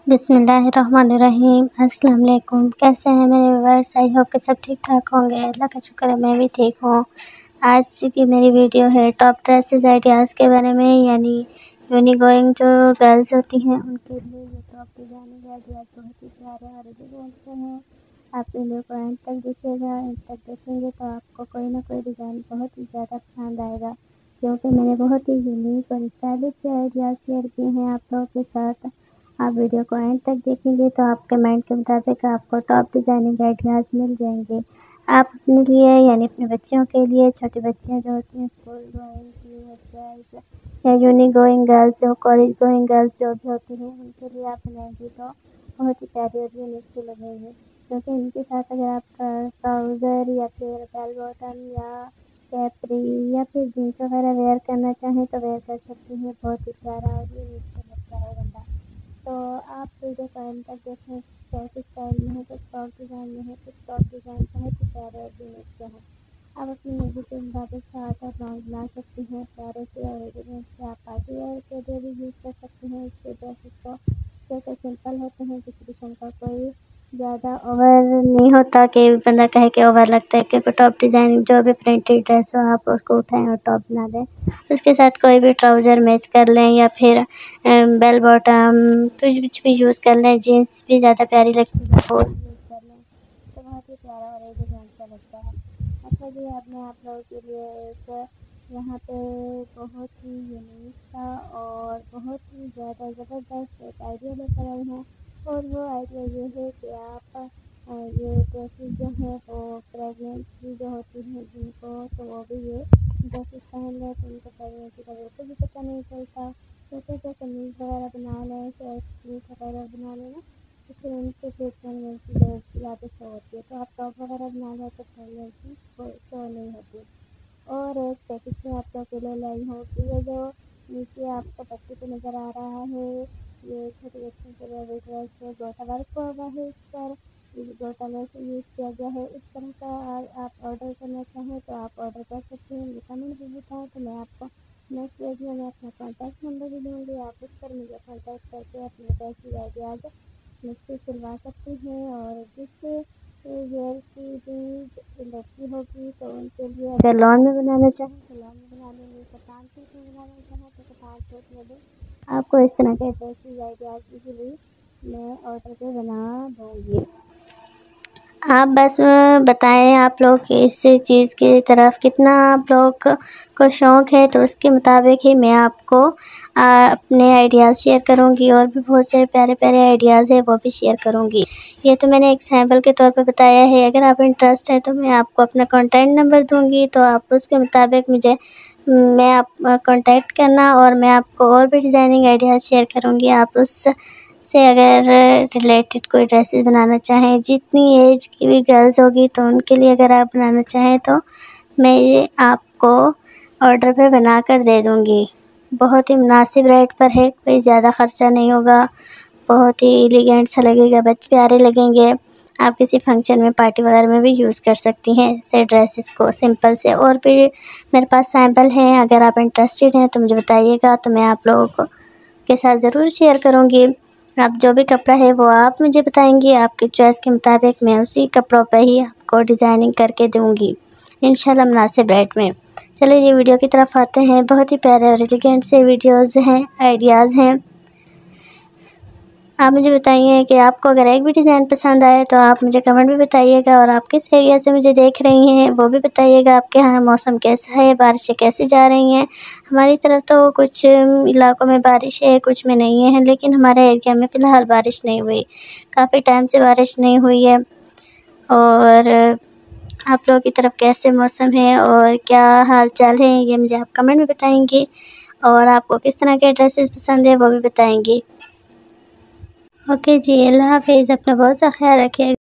बिस्मिल्लाहिर्रहमानिर्रहीम। अस्सलाम वालेकुम। कैसे हैं मेरे व्यूअर्स? आई होप कि सब ठीक ठाक होंगे। अल्लाह का शुक्र है मैं भी ठीक हूँ। आज की मेरी वीडियो है टॉप ड्रेसेस आइडियाज़ के बारे में, यानी यूनी गोइंग जो गर्ल्स होती हैं उनके लिए ये टॉप डिज़ाइनिंग आइडियाज़ बहुत ही प्यारे और डिज़ाइन से हैं। आप वीडियो को एंड तक देखिएगा। एंड तक देखेंगे तो आपको कोई ना कोई डिज़ाइन बहुत ही ज़्यादा पसंद आएगा, क्योंकि मैंने बहुत ही यूनिक और स्टाइलिश आइडियाज़ शेयर किए हैं आप लोगों के साथ। आप वीडियो को एंड तक देखेंगे तो आपके माइंड के मुताबिक आपको टॉप डिज़ाइनिंग आइडियाज़ मिल जाएंगे। आप अपने लिए यानी अपने बच्चों के लिए, छोटी बच्चियाँ जो होती हैं स्कूल गोइंग या यूनी गोइंग गर्ल्स जो कॉलेज गोइंग गर्ल्स जो भी होती हैं उनके लिए आप बनाएंगे तो बहुत ही प्यारी और यूनिक सी लगेंगे, क्योंकि इनके साथ अगर आप ट्राउज़र या फिर बेल बॉटम या कैपरी या फिर जीन्स वगैरह वेयर करना चाहें तो वेयर कर सकती हैं। बहुत ही प्यारा और यूनिक सा लगता है बंदा। तो आप वीडियो को एंड तक देखें। कैसे स्टाइल में है, कुछ टॉप डिज़ाइन में है, कुछ टॉप डिज़ाइन बहुत ही प्यारे और यूनिक से हैं। आप अपनी मर्जी के मुताबिक साथ और लॉन्ग बना सकती हैं प्यारे से और एलिगेंट से। आप पार्टी वेयर के लिए भी यूज़ कर सकती हैं इसके ड्रेसेस को, जैसे सिंपल होते हैं, किसी किस्म का कोई ज़्यादा ओवर नहीं होता कि बंदा कहे कि ओवर लगता है, क्योंकि टॉप डिज़ाइन जो भी प्रिंटेड ड्रेस हो आप उसको उठाएं और टॉप बना दें। उसके साथ कोई भी ट्राउज़र मैच कर लें या फिर बेल बॉटम कुछ भी यूज़ कर लें। जीन्स भी ज़्यादा प्यारी लगती है वो यूज़ कर लें तो बहुत ही प्यारा और एलिगेंट सा लगता है। अच्छा जी, आपने आप लोगों के लिए एक यहाँ पे बहुत ही यूनिक सा और बहुत ही ज़्यादा ज़बरदस्त एक आइडिया लेकर आई हूँ, और वो आइडिया ये है कि आप ये ड्रेसेस जो हैं वो प्रेगनेंसी जो होती हैं जिनको, तो वो भी ये ड्रेसेस पहन लें तो उनको प्रेगनेंसी का बिल्कुल भी पता नहीं चलता। जैसे कमीज़ वगैरह बना लें, शर्ट स्लीव वगैरह बना लें ना, तो फिर उनके पेट प्रेगनेंसी जो ज़्यादा शो होती है। तो आप टॉप वगैरह बना लें तो प्रेगनेंसी शो नहीं होती। और एक पैकेट में आप लोग के लिए लाई हूँ कि ये जो नीचे आपको पट्टी पे नज़र आ रहा है, ये छोटी बच्चों के लिए ड्रेस है, गोटा वर्क हुआ है इस पर, गोटा लेस यूज़ किया गया है। इस तरह का आप ऑर्डर करना चाहें तो आप ऑर्डर कर सकते हैं। कमेंट भी बताएं तो मैं आपको नेक्स्ट वीडियो में अपना कॉन्टैक्ट नंबर भी दूँगी। आप उस पर मुझे कॉन्टैक्ट करके अपने ड्रेस आइडियाज़ मुझसे सिलवा सकती हैं। और जिससे वेयर की भी लड़की होगी तो उनके लिए अगर लॉन में बनाना चाहें तो लॉन में बना लेंगे, कतान सूट में बनाना चाहें तो कतान सूट में भी आपको इस तरह के ड्रेसेस आइडियाज़ इजीली मैं ऑर्डर पे बना दूँगी। आप बस बताएं आप लोग इस चीज़ की तरफ कितना आप लोग को शौक़ है, तो उसके मुताबिक ही मैं आपको अपने आइडियाज़ शेयर करूंगी। और भी बहुत सारे प्यारे प्यारे आइडियाज़ हैं वो भी शेयर करूंगी। ये तो मैंने एक सैम्पल के तौर पे बताया है। अगर आप इंटरेस्ट है तो मैं आपको अपना कॉन्टैक्ट नंबर दूंगी, तो आप उसके मुताबिक मुझे आप कॉन्टैक्ट करना और मैं आपको और भी डिज़ाइनिंग आइडियाज़ शेयर करूँगी। आप उस से अगर रिलेटेड कोई ड्रेसेस बनाना चाहें, जितनी एज की भी गर्ल्स होगी तो उनके लिए अगर आप बनाना चाहें तो मैं ये आपको ऑर्डर पे बना कर दे दूँगी। बहुत ही मुनासिब रेट पर है, कोई ज़्यादा ख़र्चा नहीं होगा, बहुत ही एलिगेंट सा लगेगा, बच्चे प्यारे लगेंगे। आप किसी फंक्शन में पार्टी वगैरह में भी यूज़ कर सकती हैं ऐसे ड्रेसेस को सिंपल से। और भी मेरे पास सैम्पल हैं, अगर आप इंटरेस्टेड हैं तो मुझे बताइएगा, तो मैं आप लोगों को के साथ ज़रूर शेयर करूँगी। आप जो भी कपड़ा है वो आप मुझे बताएंगी, आपकी चॉइस के मुताबिक मैं उसी कपड़ों पर ही आपको डिज़ाइनिंग करके दूँगी इंशाल्लाह मुनासिब रेट में। चलिए जी वीडियो की तरफ आते हैं। बहुत ही प्यारे और एलिगेंट से वीडियोज़ हैं, आइडियाज़ हैं। आप मुझे बताइए कि आपको अगर एक भी डिज़ाइन पसंद आए तो आप मुझे कमेंट में बताइएगा, और आप किस एरिया से मुझे देख रही हैं वो भी बताइएगा। आपके यहाँ मौसम कैसा है, बारिशें कैसी जा रही हैं? हमारी तरफ तो कुछ इलाकों में बारिश है, कुछ में नहीं है, लेकिन हमारे एरिया में फ़िलहाल बारिश नहीं हुई, काफ़ी टाइम से बारिश नहीं हुई है। और आप लोगों की तरफ कैसे मौसम है और क्या हाल चाल है ये मुझे आप कमेंट में बताएंगी, और आपको किस तरह के ड्रेसेस पसंद है वो भी बताएंगी। ओके जी, अल्लाह हाफ़िज़। अपना बहुत सा ख्याल रखिएगा।